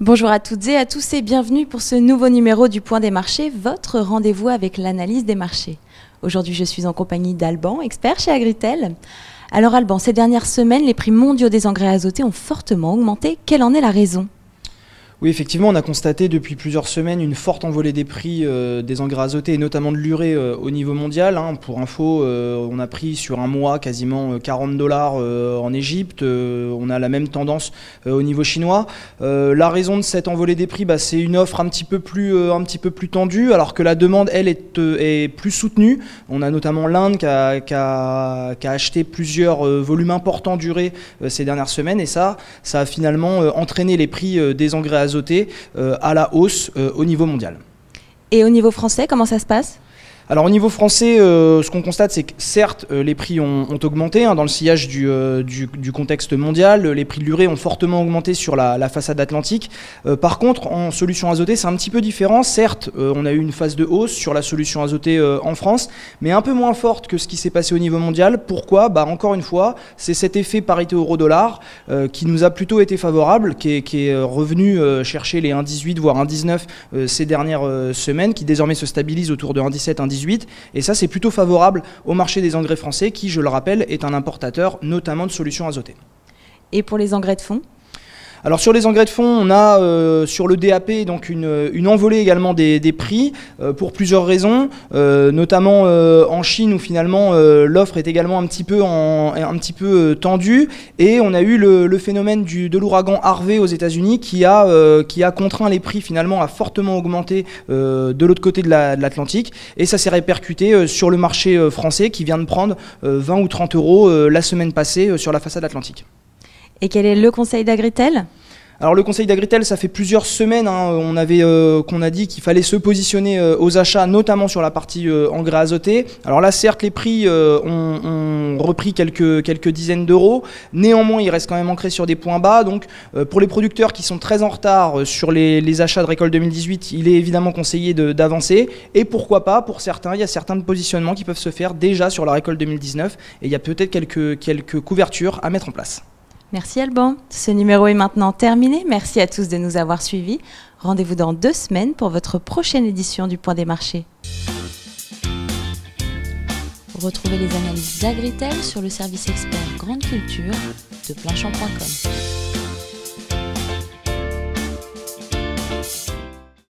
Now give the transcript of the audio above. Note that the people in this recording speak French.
Bonjour à toutes et à tous et bienvenue pour ce nouveau numéro du Point des marchés, votre rendez-vous avec l'analyse des marchés. Aujourd'hui, je suis en compagnie d'Alban, expert chez Agritel. Alors Alban, ces dernières semaines, les prix mondiaux des engrais azotés ont fortement augmenté. Quelle en est la raison ? Oui, effectivement, on a constaté depuis plusieurs semaines une forte envolée des prix des engrais azotés et notamment de l'urée au niveau mondial. Pour info, on a pris sur un mois quasiment 40 $ en Égypte. On a la même tendance au niveau chinois. La raison de cette envolée des prix, c'est une offre un petit peu plus tendue, alors que la demande, elle, est plus soutenue. On a notamment l'Inde qui a acheté plusieurs volumes importants d'urée ces dernières semaines, et ça a finalement entraîné les prix des engrais azotés à la hausse au niveau mondial. Et au niveau français, comment ça se passe ? Alors au niveau français, ce qu'on constate, c'est que certes, les prix ont augmenté dans le sillage du contexte mondial. Les prix de l'urée ont fortement augmenté sur la façade atlantique. Par contre, en solution azotée, c'est un petit peu différent. Certes, on a eu une phase de hausse sur la solution azotée en France, mais un peu moins forte que ce qui s'est passé au niveau mondial. Pourquoi ? Encore une fois, c'est cet effet parité euro-dollar qui nous a plutôt été favorable, qui est revenu chercher les 1,18 voire 1,19 ces dernières semaines, qui désormais se stabilise autour de 1,17, 1,18. Et ça, c'est plutôt favorable au marché des engrais français qui, je le rappelle, est un importateur notamment de solutions azotées. Et pour les engrais de fond ? Alors sur les engrais de fond, on a sur le DAP donc une envolée également des prix pour plusieurs raisons, notamment en Chine où finalement l'offre est également un petit peu tendue, et on a eu le phénomène de l'ouragan Harvey aux États-Unis qui a contraint les prix finalement à fortement augmenter de l'autre côté de l'Atlantique, et ça s'est répercuté sur le marché français qui vient de prendre 20 ou 30 € la semaine passée sur la façade atlantique. Et quel est le conseil d'Agritel ? Alors le conseil d'Agritel, ça fait plusieurs semaines qu'on a dit qu'il fallait se positionner aux achats, notamment sur la partie engrais azotés. Alors là, certes, les prix ont repris quelques dizaines d'euros. Néanmoins, ils restent quand même ancrés sur des points bas. Donc pour les producteurs qui sont très en retard sur les achats de récolte 2018, il est évidemment conseillé d'avancer. Et pourquoi pas, pour certains, il y a certains positionnements qui peuvent se faire déjà sur la récolte 2019. Et il y a peut-être quelques couvertures à mettre en place. Merci Alban. Ce numéro est maintenant terminé. Merci à tous de nous avoir suivis. Rendez-vous dans 2 semaines pour votre prochaine édition du Point des marchés. Retrouvez les analyses d'Agritel sur le service expert Grande Culture de Planchamp.com.